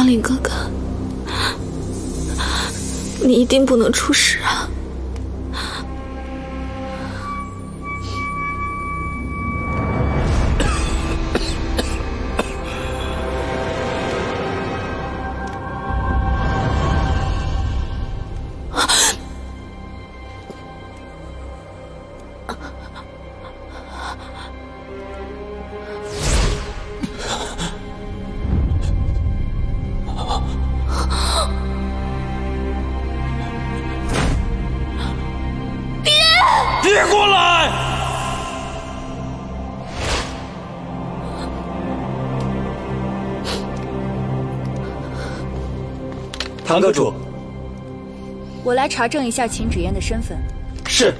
林哥哥，你一定不能出事啊！ 别过来！ 唐阁主， 我来查证一下秦芷嫣的身份。 是。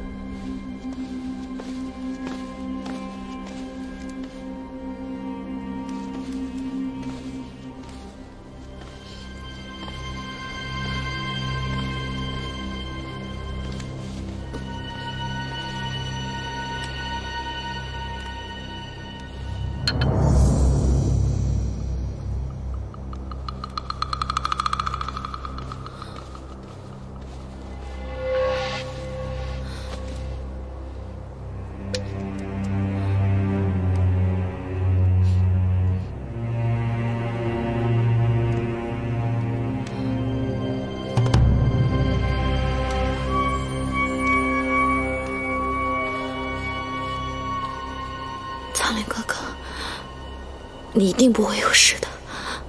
苍林哥哥，你一定不会有事的。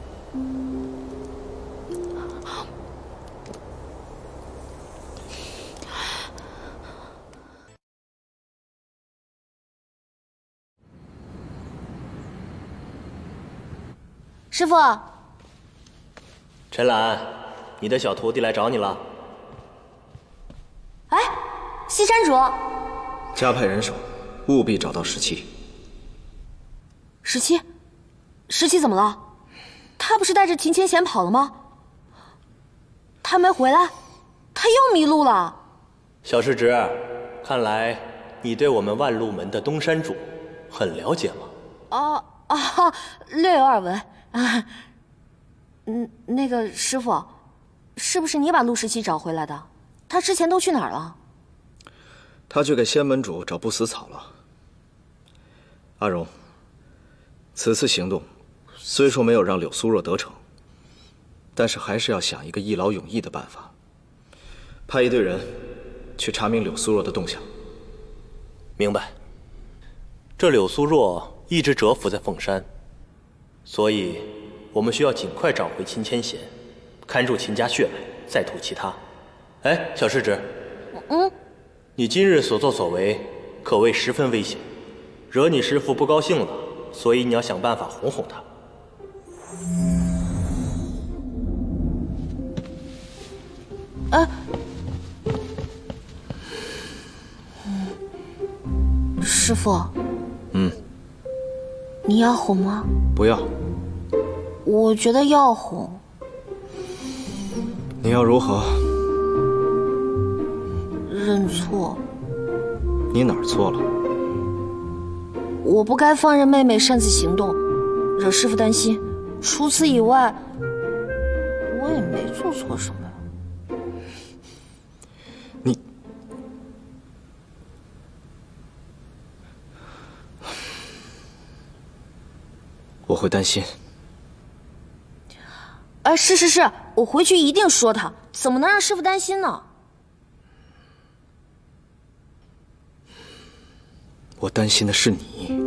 师傅， 陈岚，你的小徒弟来找你了。 哎，西山主， 加派人手，务必找到17。 17怎么了？他不是带着秦千贤跑了吗？他没回来，他又迷路了。 小师侄，看来你对我们万路门的东山主很了解了。 略有耳闻啊。那个师傅，是不是你把陆17找回来的？他之前都去哪儿了？ 他去给仙门主找不死草了。阿荣，此次行动虽说没有让柳苏若得逞，但是还是要想一个一劳永逸的办法，派一队人去查明柳苏若的动向。 明白。这柳苏若一直蛰伏在凤山，所以我们需要尽快找回秦千贤，看住秦家血脉，再图其他。哎，小师侄，你今日所作所为可谓十分危险，惹你师父不高兴了，所以你要想办法哄哄他。 师傅，你要哄吗？ 不要。 我觉得要哄。 你要如何？ 认错。 你哪儿错了？ 我不该放任妹妹擅自行动，惹师父担心。除此以外，我也没做错什么。 我会担心。 是，我回去一定说他，怎么能让师父担心呢？ 我担心的是你。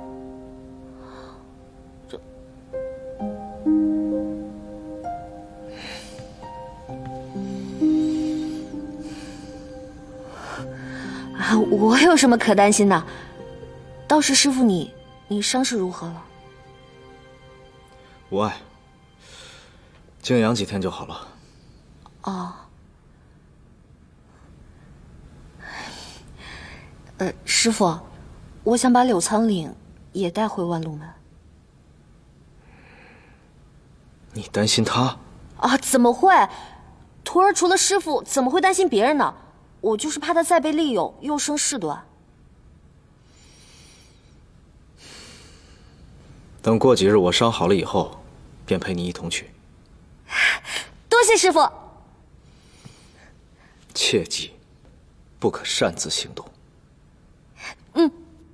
我有什么可担心的？倒是师父你伤势如何了？ 无碍，静养几天就好了。 师父，我想把柳苍岭也带回万路门。 你担心他？ 怎么会？徒儿除了师父，怎么会担心别人呢？我就是怕他再被利用，又生事端。 等过几日我伤好了以后，便陪你一同去。 多谢师傅。 切记，不可擅自行动。 嗯。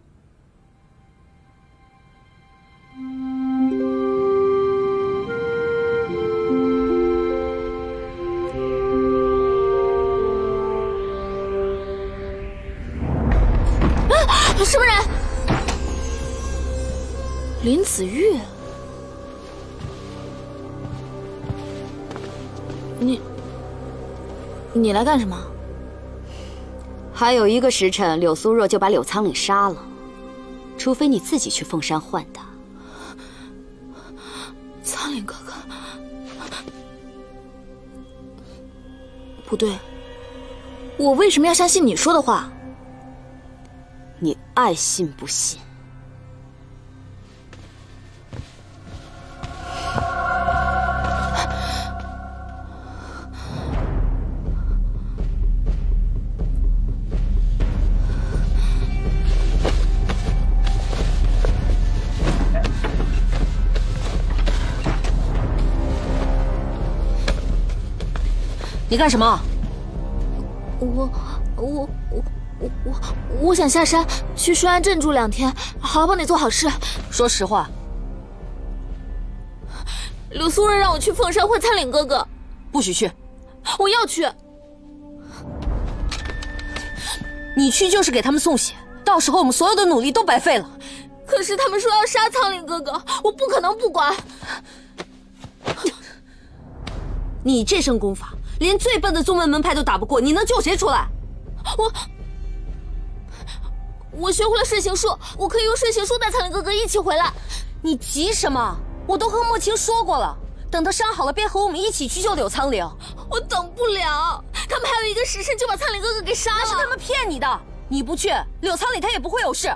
什么人？林子玉，你来干什么？ 还有1个时辰，柳苏若就把柳苍岭杀了，除非你自己去凤山换他。 苍岭哥哥，不对，我为什么要相信你说的话？ 你爱信不信。 你干什么？ 我想下山去顺安镇住2天，好好帮你做好事。 说实话。 柳苏若让我去凤山会苍岭哥哥， 不许去。 我要去。 你去就是给他们送血，到时候我们所有的努力都白费了。 可是他们说要杀苍岭哥哥，我不可能不管。 你这身功法，连最笨的宗门门派都打不过，你能救谁出来？ 我学会了睡行术，我可以用睡行术带苍岭哥哥一起回来。 你急什么？我都和莫青说过了，等他伤好了，便和我们一起去救柳苍岭。 我等不了，他们还有1个时辰就把苍岭哥哥给杀了。 那是他们骗你的，你不去，柳苍岭他也不会有事。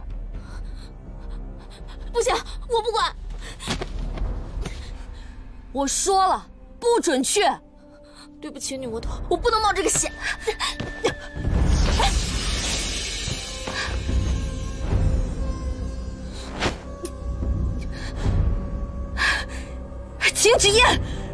不行，我不管。 我说了，不准去。 对不起，女魔头，我不能冒这个险。 秦芷嫣，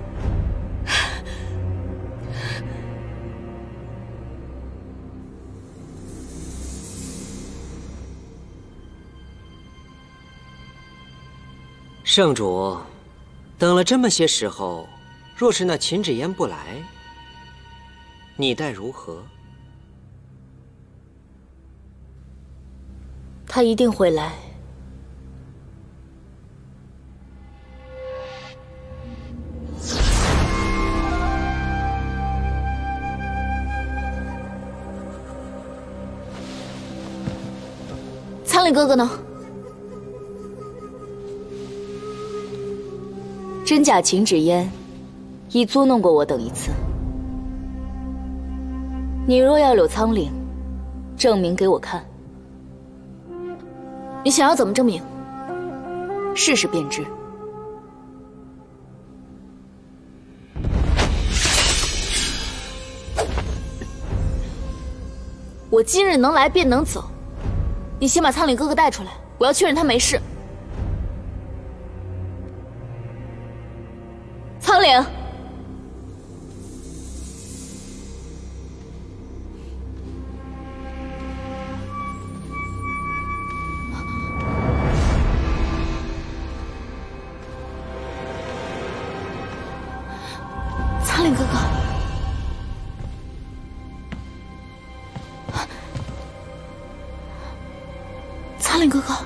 圣主，等了这么些时候，若是那秦芷嫣不来，你待如何？ 他一定会来。苍岭哥哥呢？ 真假秦芷嫣已捉弄过我等1次。你若要柳苍岭，证明给我看。 你想要怎么证明？ 试试便知。 我今日能来便能走。你先把苍岭哥哥带出来，我要确认他没事。苍岭，苍岭哥哥。苍岭哥哥，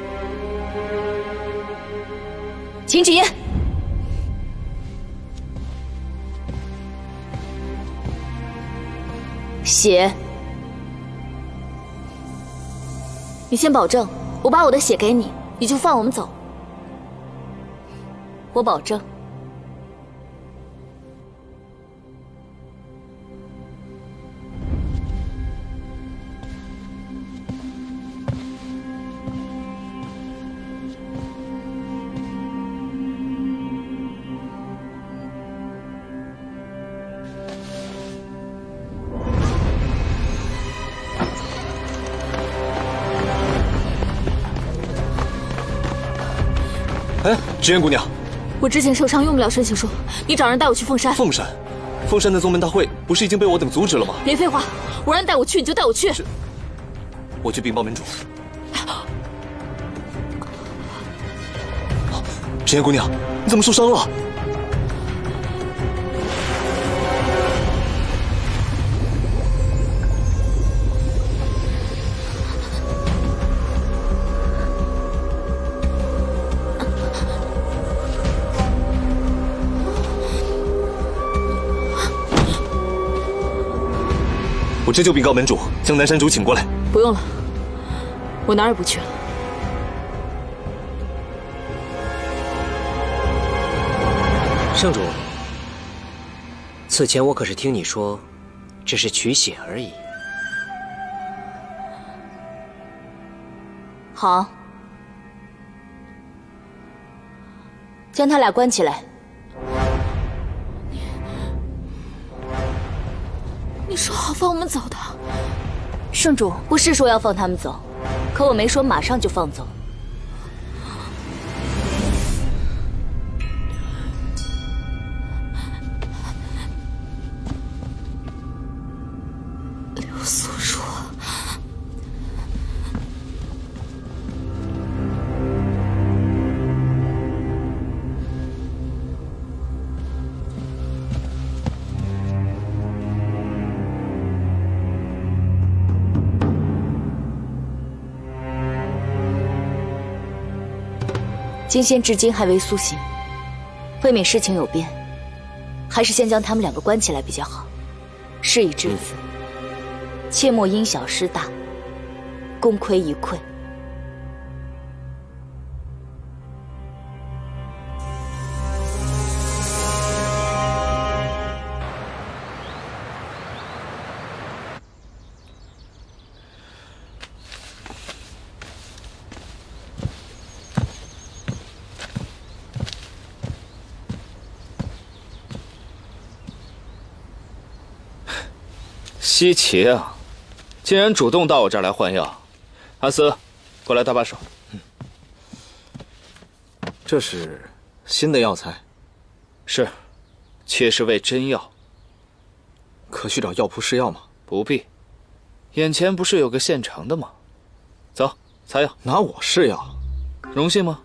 秦芷嫣，血， 你先保证，我把我的血给你，你就放我们走。 我保证。 哎，芷嫣姑娘， 我之前受伤用不了睡行术，你找人带我去凤山。 凤山， 凤山的宗门大会不是已经被我等阻止了吗？ 别废话，我让你带我去你就带我去。 我去禀报门主。神颜姑娘，你怎么受伤了？我这就禀告门主，将南山主请过来。 不用了，我哪儿也不去了。 圣主，此前我可是听你说，只是取血而已。 好，将他俩关起来。你说好放我们走的。 圣主， 不是说要放他们走，可我没说马上就放走。柳素若，金仙至今还未苏醒，未免事情有变，还是先将他们两个关起来比较好。事已至此，切莫因小失大，功亏一篑。 稀奇啊，竟然主动到我这儿来换药。阿斯，过来搭把手。 这是新的药材。 是，且是味真药。 可去找药铺试药吗？ 不必，眼前不是有个现成的吗？走，擦药。 拿我试药？ 荣幸吗？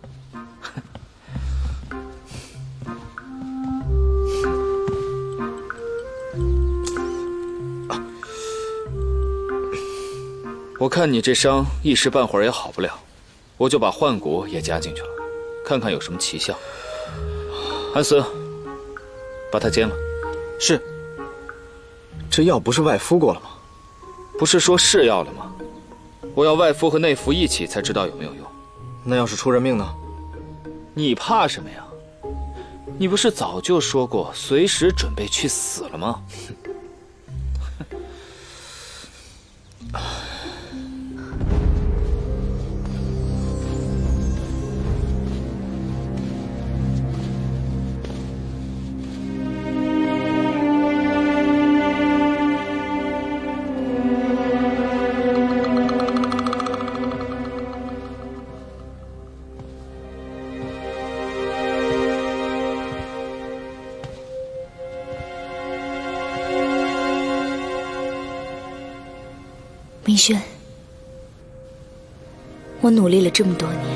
我看你这伤一时半会儿也好不了，我就把幻骨也加进去了，看看有什么奇效。安斯，把它煎了。 是。这药不是外敷过了吗？ 不是说是药了吗？我要外敷和内服一起才知道有没有用。 那要是出人命呢？ 你怕什么呀？你不是早就说过随时准备去死了吗？ 明轩，我努力了这么多年，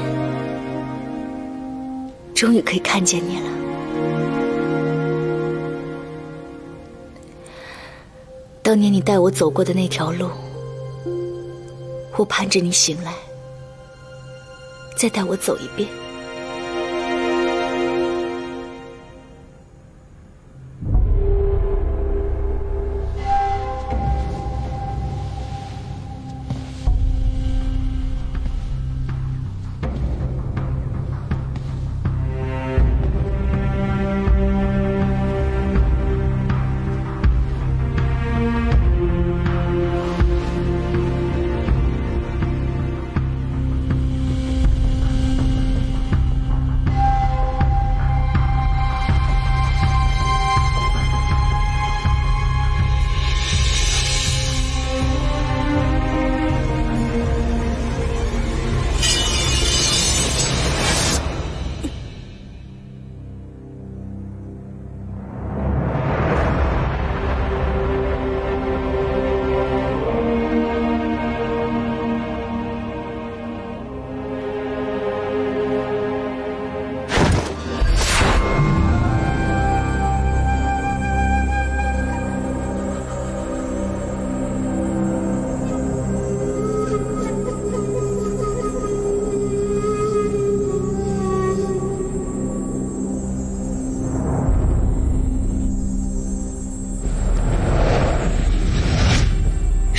终于可以看见你了。当年你带我走过的那条路，我盼着你醒来，再带我走一遍。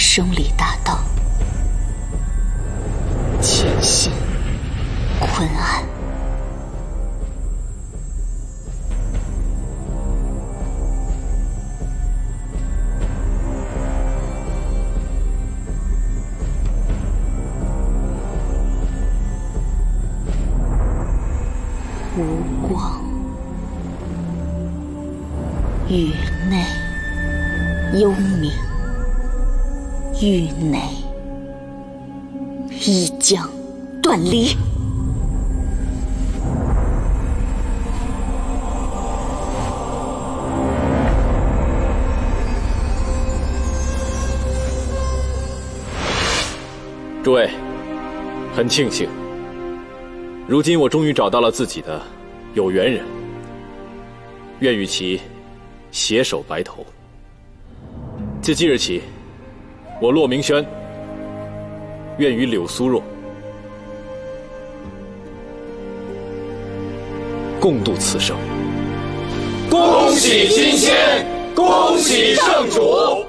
生理大道，前线昆安。无光，域内幽冥，域内一将断离。 诸位，很庆幸，如今我终于找到了自己的有缘人，愿与其携手白头。自即日起，我骆明轩愿与柳苏若共度此生。 恭喜金仙，恭喜圣主！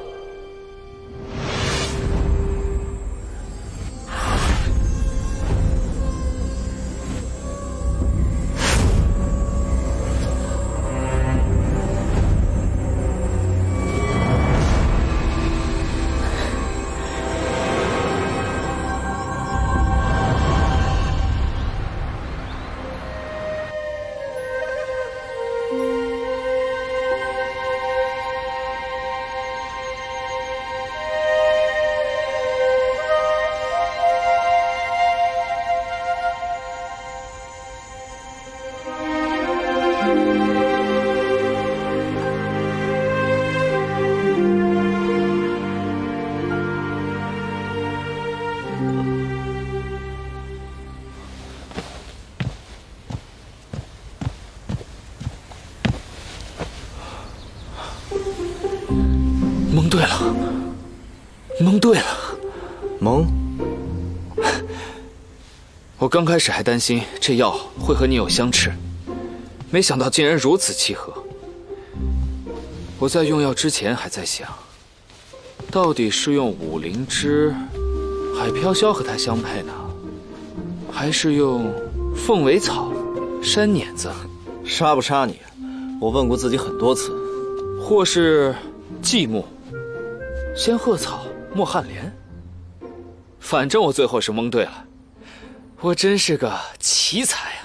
蒙对了，蒙对了， 蒙。 我刚开始还担心这药会和你有相斥，没想到竟然如此契合。我在用药之前还在想，到底是用五灵芝、海飘香和它相配呢，还是用凤尾草、山碾子？ 杀不杀你，我问过自己很多次。 或是寂木、仙鹤草、莫汉莲。反正我最后是蒙对了，我真是个奇才啊！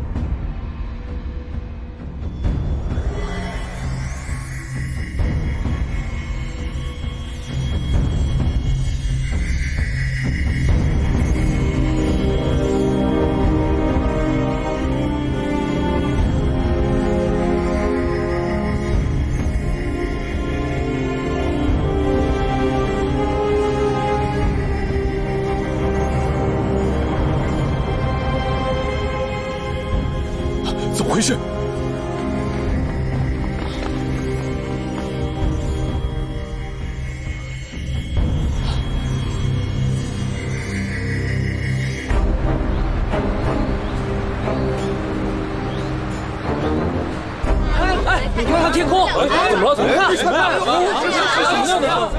怎么回事？ 哎，你看看天空，怎么了？怎么看？这是什么样的？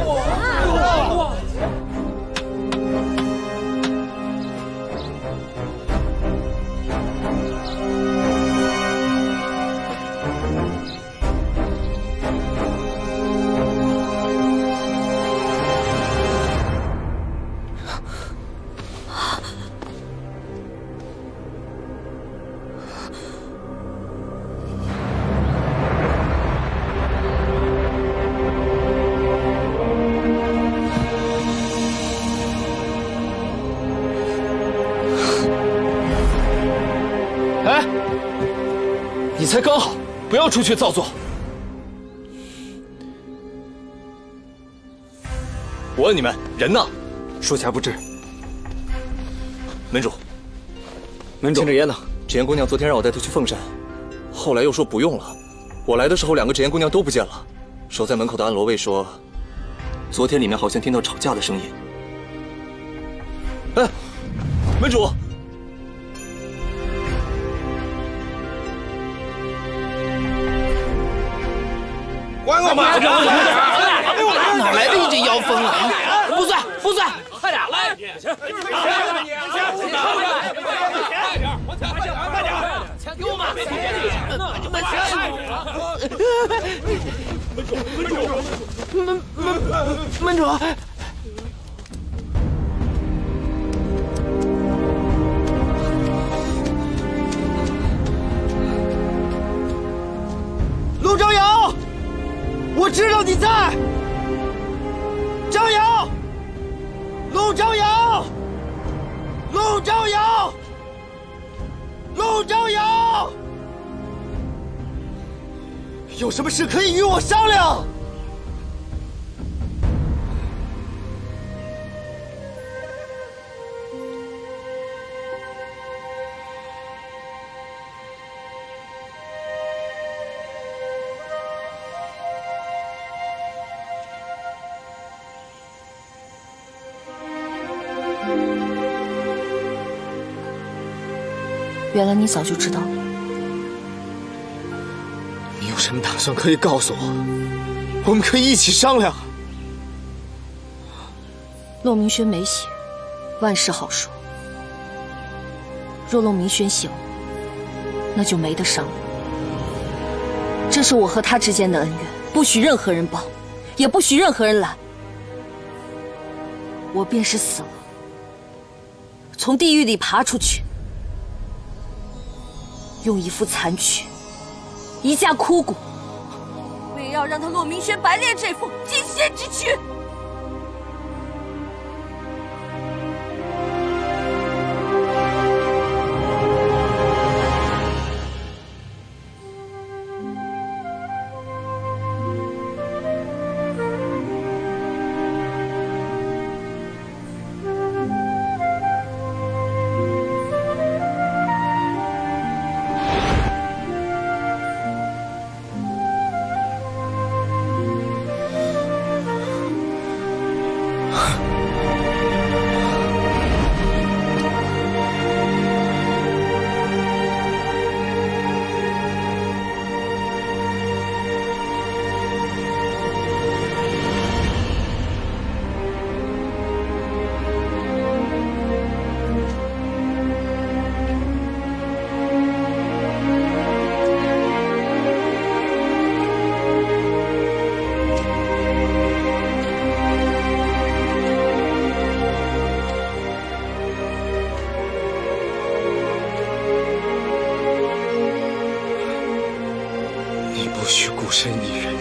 你才刚好，不要出去造作。 我问你们，人呢？说起来不知。门主， 清纸烟呢？纸烟姑娘昨天让我带她去凤山，后来又说不用了。我来的时候，两个纸烟姑娘都不见了。守在门口的安罗卫说，昨天里面好像听到吵架的声音。哎，门主。 关我门！哪来的一阵妖风啊？不不算， 快点来！钱，快点！钱给我们！ 门主。 陆朝阳，我知道你在。朝阳，陆朝阳，陆朝阳，陆朝阳，有什么事可以与我商量？ 原来你早就知道了。 你有什么打算可以告诉我，我们可以一起商量。 骆明轩没醒，万事好说；若骆明轩醒了，那就没得商量。这是我和他之间的恩怨，不许任何人报，也不许任何人拦。我便是死了，从地狱里爬出去。用一副残躯，一架枯骨，我也要让他骆明轩白练这副金仙之躯。 孤身一人。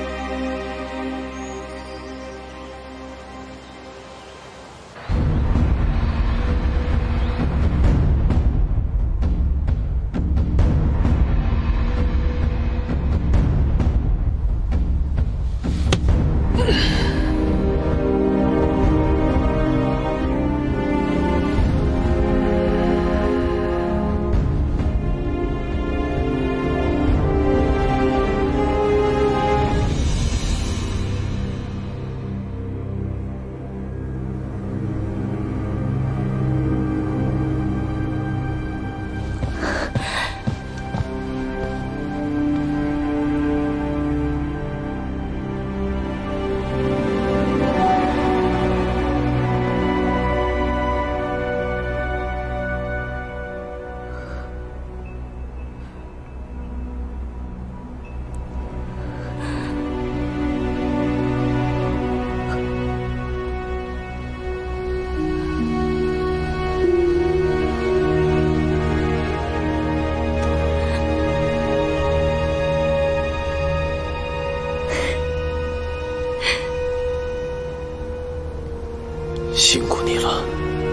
辛苦你了。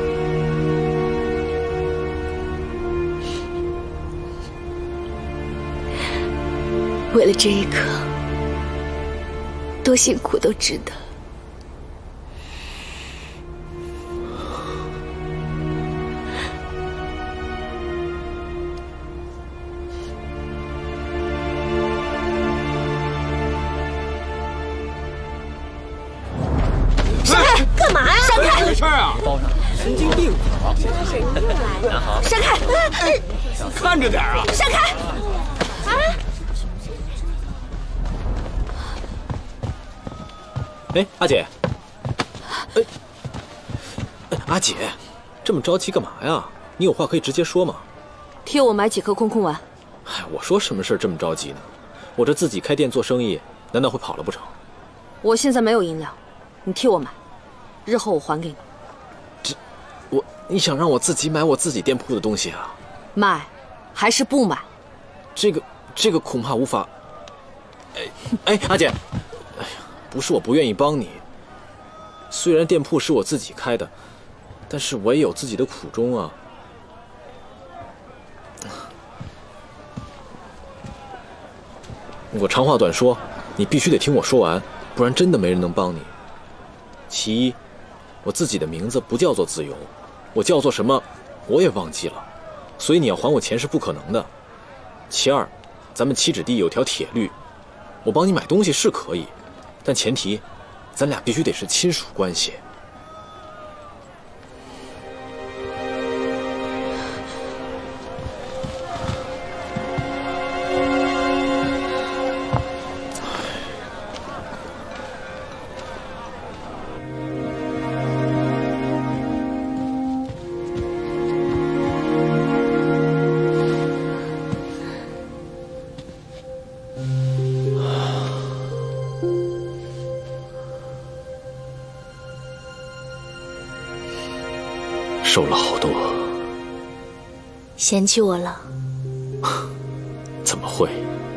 为了这一刻，多辛苦都值得。 闪开！干嘛呀？闪开！ 没事啊， 神经病！ 南航， 闪开！ 看着点啊！ 闪开！ 哎，阿姐， 阿姐，这么着急干嘛呀？你有话可以直接说嘛。 替我买几颗空空丸。 哎，我说什么事这么着急呢？我这自己开店做生意，难道会跑了不成？ 我现在没有银两，你替我买，日后我还给你。 你想让我自己买我自己店铺的东西啊？ 买，还是不买？ 这个恐怕无法。哎，阿姐，哎呀，不是我不愿意帮你。虽然店铺是我自己开的，但是我也有自己的苦衷啊。我长话短说，你必须得听我说完，不然真的没人能帮你。其一，我自己的名字不叫做自由，我叫做什么我也忘记了，所以你要还我钱是不可能的。其二，咱们七指地有条铁律，我帮你买东西是可以，但前提咱俩必须得是亲属关系。瘦了好多。 嫌弃我了？ 怎么会？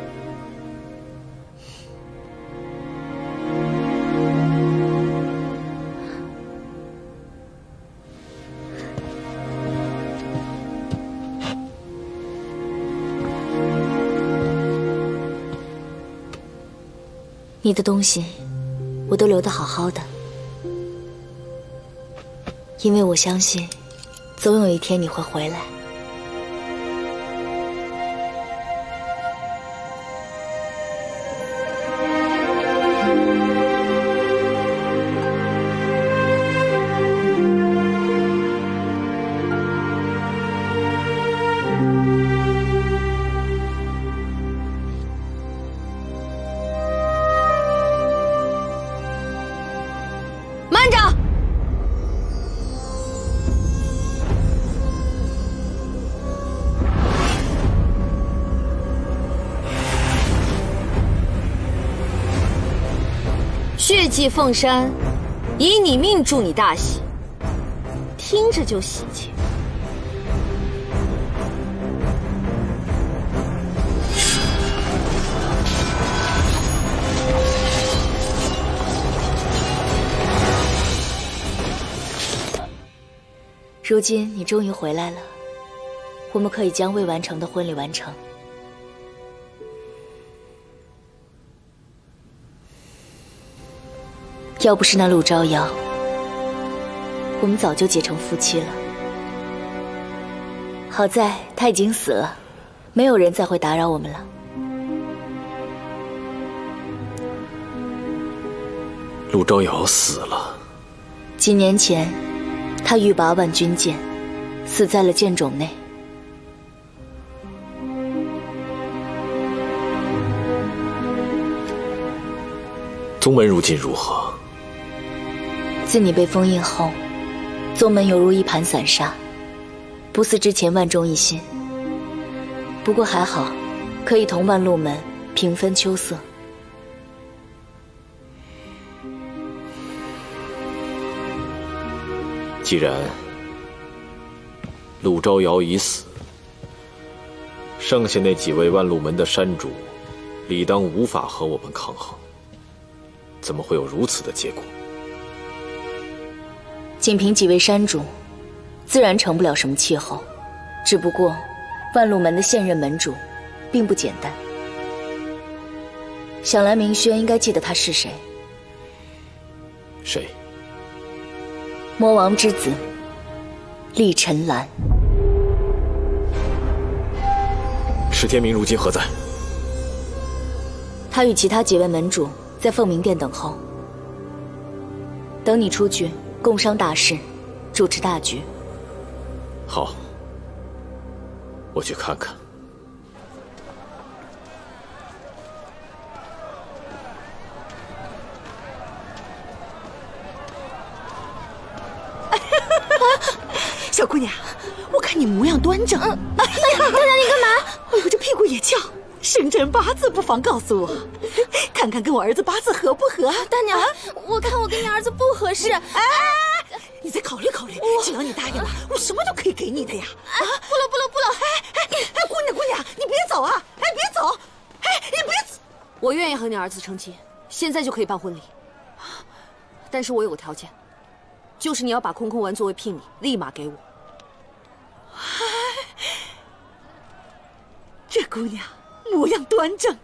你的东西我都留得好好的，因为我相信总有一天你会回来。 慢着！血祭凤山，以你命助你大喜，听着就喜气。 如今你终于回来了，我们可以将未完成的婚礼完成。要不是那陆招摇，我们早就结成夫妻了。好在他已经死了，没有人再会打扰我们了。 陆招摇死了。 几年前，他欲拔万军剑，死在了剑冢内。 宗门如今如何？ 自你被封印后，宗门犹如一盘散沙，不似之前万众一心。不过还好，可以同万路门平分秋色。 既然陆招摇已死，剩下那几位万路门的山主，理当无法和我们抗衡。怎么会有如此的结果？ 仅凭几位山主，自然成不了什么气候。只不过，万路门的现任门主，并不简单。想来明轩应该记得他是谁。 谁？ 魔王之子，厉尘兰。 石天明如今何在？ 他与其他几位门主在凤鸣殿等候，等你出去共商大事，主持大局。 好，我去看看。 小姑娘，我看你模样端正。哎呀，大娘你干嘛？哎呦，这屁股也翘，生辰八字不妨告诉我，看看跟我儿子八字合不合？ 大娘，我看我跟你儿子不合适。 哎，你再考虑考虑，只要你答应了，我什么都可以给你的呀！啊，不了！哎，姑娘，你别走啊！哎，别走！哎，你别走！ 我愿意和你儿子成亲，现在就可以办婚礼。但是我有个条件，就是你要把空空丸作为聘礼，立马给我。 这姑娘模样端正，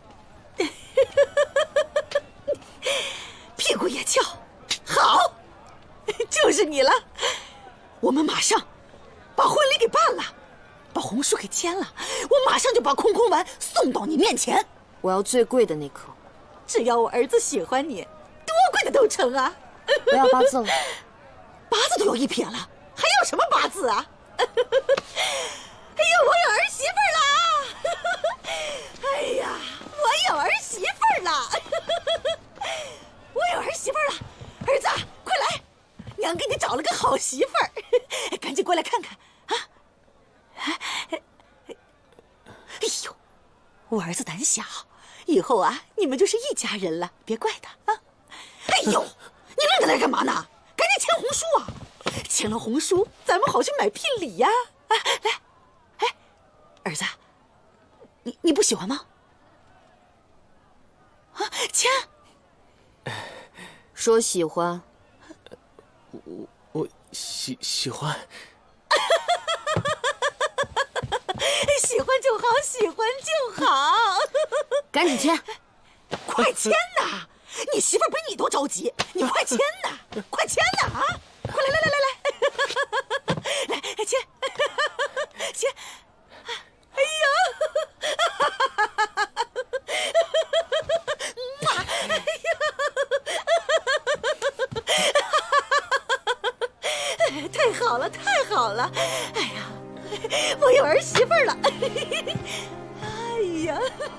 屁股也翘，好，就是你了。我们马上把婚礼给办了，把红书给签了，我马上就把空空丸送到你面前。 我要最贵的那颗， 只要我儿子喜欢你，多贵的都成啊！ 不要八字了， 八字都有一撇了，还要什么八字啊？哎呀，我有儿媳妇了！哎呀，我有儿媳妇了！我有儿媳妇了！儿子，快来，娘给你找了个好媳妇儿，赶紧过来看看啊！哎呦，我儿子胆小，以后啊，你们就是一家人了，别怪他啊！哎呦，你愣在那干嘛呢？赶紧签红书啊！签了红书，咱们好去买聘礼呀！啊，来，哎，儿子，你不喜欢吗？啊，签。 说喜欢。 我喜欢。 喜欢就好，喜欢就好。 赶紧签， 快签呐！你媳妇儿比你都着急，你快签呐！快签呐！啊！快来，来签，签！哎呀！太好了，太好了！哎呀，我有儿媳妇了！哎呀！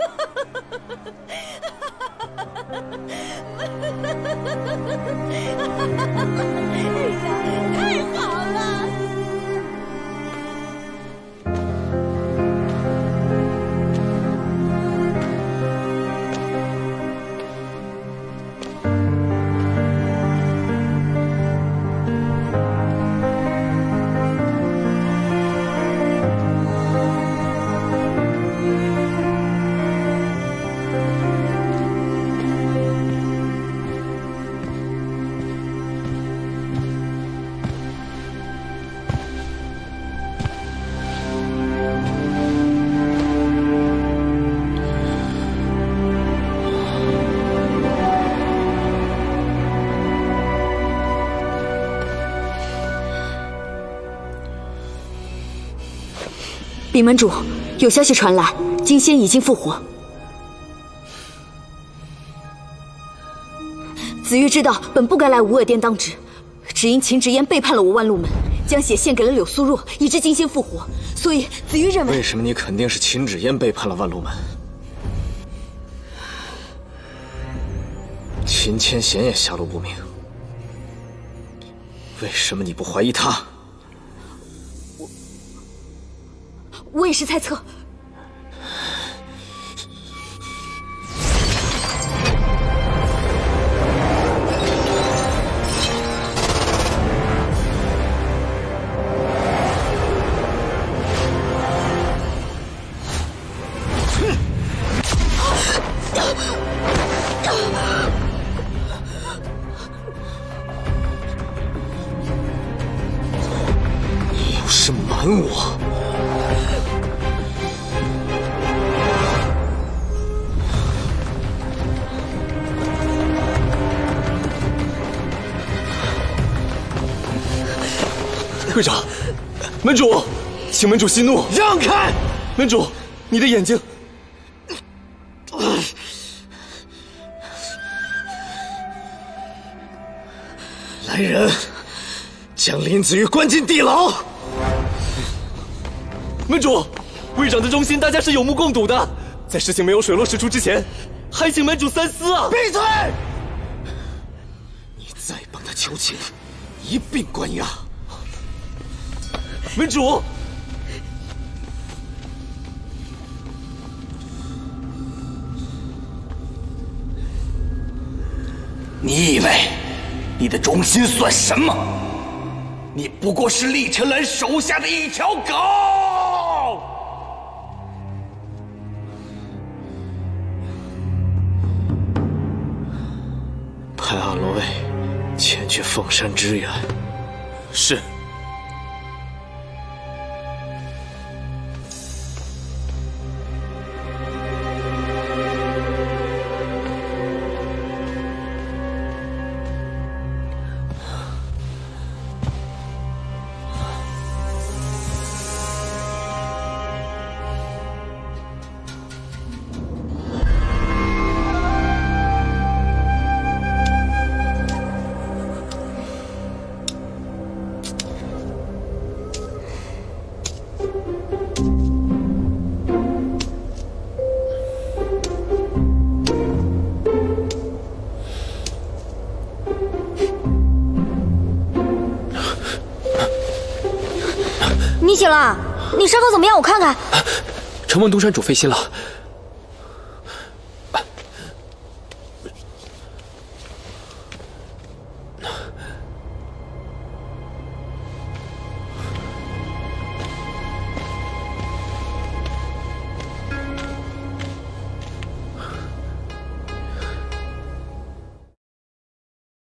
太好了！ 禀门主，有消息传来，金仙已经复活。子玉知道本不该来无恶殿当值，只因秦芷嫣背叛了我万路门，将血献给了柳素若，以致金仙复活。所以子玉认为， 为什么你肯定是秦芷嫣背叛了万路门？秦千贤也下落不明，为什么你不怀疑他？ 我也是猜测。 你要是瞒我， 会长，门主，请门主息怒。 让开！ 门主，你的眼睛。 来人，将林子玉关进地牢。 门主，会长的忠心大家是有目共睹的，在事情没有水落石出之前，还请门主三思啊！ 闭嘴！你再帮他求情，一并关押。 门主。 你以为你的忠心算什么？你不过是厉晨兰手下的一条狗！ 派阿罗卫前去凤山支援。 是。 你醒了？你伤口怎么样？我看看。 承蒙东山主费心了，